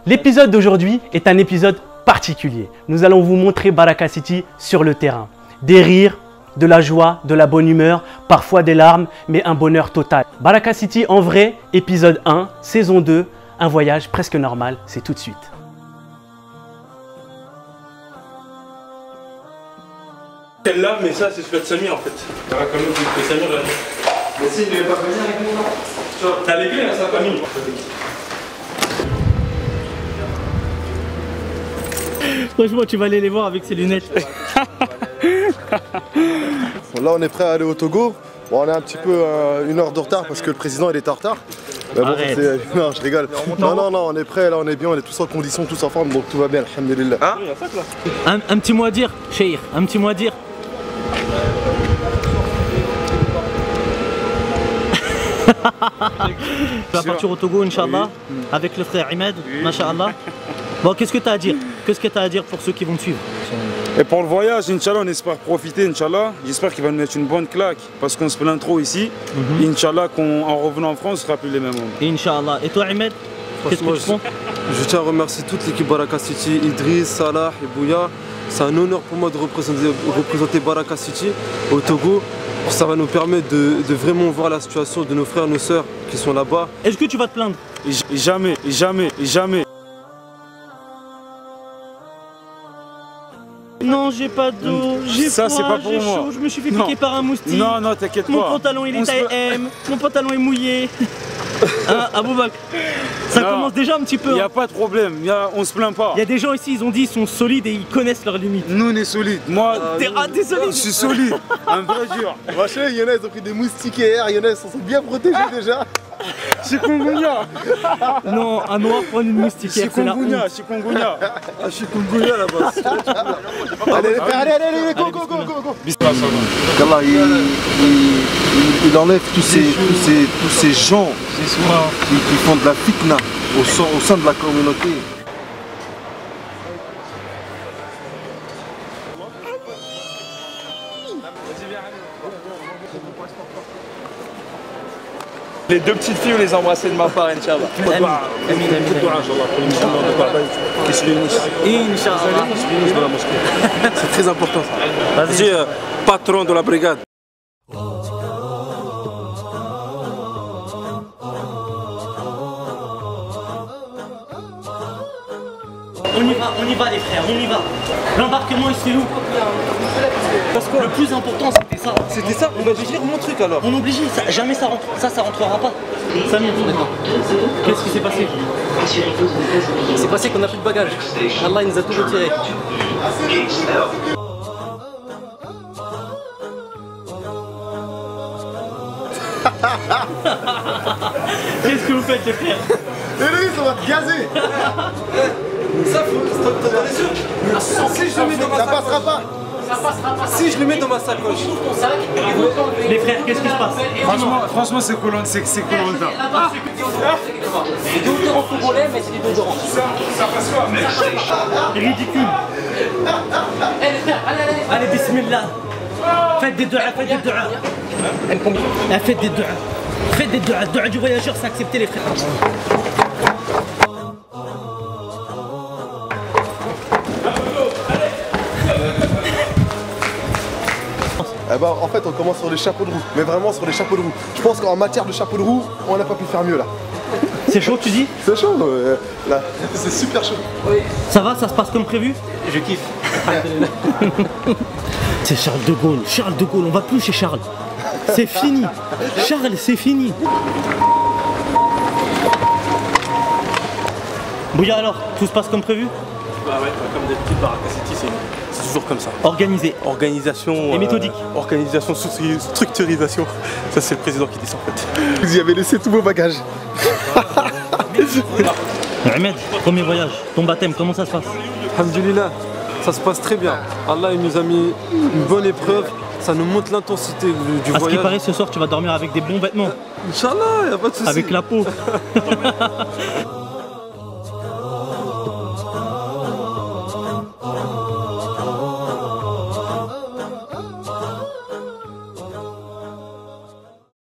L'épisode d'aujourd'hui est un épisode particulier. Nous allons vous montrer Baraka City sur le terrain. Des rires, de la joie, de la bonne humeur, parfois des larmes, mais un bonheur total. Baraka City en vrai, épisode 1, saison 2, un voyage presque normal, c'est tout de suite. Celle-là, mais ça c'est celui de Samir en fait. Voilà, comme nous, Samir là. Mais si, il ne devait pas venir avec nous, non? T'as les clés, hein, ça va pas mis. Franchement, tu vas aller les voir avec ces lunettes. Bon, là, on est prêt à aller au Togo. Bon, on est un petit peu 1 heure de retard parce que le président il était en retard. Mais bon, non, je rigole. Non, on est prêt, là, on est bien, on est tous en condition, tous en forme, donc tout va bien, alhamdulillah. Hein, un petit mot à dire, Cheikh, un petit mot à dire. Tu vas partir au Togo, Inch'Allah, avec le frère Ahmed, Masha'Allah. Bon, qu'est-ce que tu as à dire? Qu'est-ce que tu as à dire pour ceux qui vont te suivre? Et pour le voyage, Inch'Allah, on espère profiter, Inch'Allah. J'espère qu'il va nous mettre une bonne claque parce qu'on se plaint trop ici. Inch'Allah, qu'en revenant en France, on ne sera plus les mêmes hommes. Inch'Allah. Et toi, Ahmed, qu'est-ce que tu penses? Je tiens à remercier toute l'équipe Baraka City, Idriss, Salah et Bouya. C'est un honneur pour moi de représenter Baraka City au Togo. Ça va nous permettre de vraiment voir la situation de nos frères et nos sœurs qui sont là-bas. Est-ce que tu vas te plaindre? Et jamais. Non, j'ai pas d'eau, j'ai froid, c'est pas pour j'ai moi. chaud, je me suis fait piquer par un moustique. Non, t'inquiète pas. Mon pantalon il est taille M, mon pantalon est mouillé. Hein, Aboubak, ça commence déjà un petit peu. Il n'y a pas de problème, on se plaint pas. Il y a des gens ici, ils ont dit ils sont solides et ils connaissent leurs limites. Nous on est solides. Moi, t'es solide. Je suis solide, un vrai dur. Machin, il y en a, ils ont pris des moustiquaires, il y en a, ils sont bien protégés déjà. Chikungunya. Non, un noir prend une moustiquaire. Chikungunya. Je suis Kungunya là-bas. Allez, go. Allah, il enlève tous ces gens qui font de la fitna au sein de la communauté. Les deux petites filles, on les embrassait de ma part, Inch'Allah. C'est très important ça. Vas-y, patron de la brigade. On y va les frères, on y va. L'embarquement il se fait où? Parce que le plus important c'était ça. C'était ça, on va dire mon truc alors. On est obligé, jamais ça rentre, ça rentrera pas. Samir, qu'est-ce qui s'est passé? Il s'est passé qu'on n'a plus de bagages. Allah il nous a tout retiré. Qu'est-ce que vous faites les frères? Et lui, ça va te gazer. Ça, t'es sûr? Si je le mets dans ma sacoche. Ça passera pas. Si je le mets dans ma sacoche. Les frères, qu'est-ce qui se passe? Franchement, c'est collant, c'est collant. C'est des odorants congolais, mais c'est des odorants. Ça passe quoi? Ridicule. Allez, bismillah. Faites des du'a, faites des du'a. Faites des du'a. Faites des du'a. Du'a du voyageur, c'est accepté les frères. Eh ben, en fait, on commence sur les chapeaux de roue, mais vraiment sur les chapeaux de roue. Je pense qu'en matière de chapeaux de roue, on n'a pas pu faire mieux là. C'est chaud, tu dis? C'est chaud, là, c'est super chaud. Ça va, ça se passe comme prévu? Je kiffe. C'est Charles de Gaulle, on va plus chez Charles. C'est fini. Charles, c'est fini. Bouya alors, tout se passe comme prévu? Bah ouais, comme d'habitude, Baraka City, c'est toujours comme ça. Organisé. Organisation. Et méthodique. Organisation, structurisation. Ça, c'est le président qui dit ça en fait. Vous y avez laissé tous vos bagages. Ahmed, premier voyage, ton baptême, comment ça se passe? Alhamdulillah, ça se passe très bien. Allah il nous a mis une bonne épreuve. Ça nous montre l'intensité du voyage. À ce qui paraît, ce soir, tu vas dormir avec des bons vêtements. Inch'Allah, y a pas de souci. Avec la peau.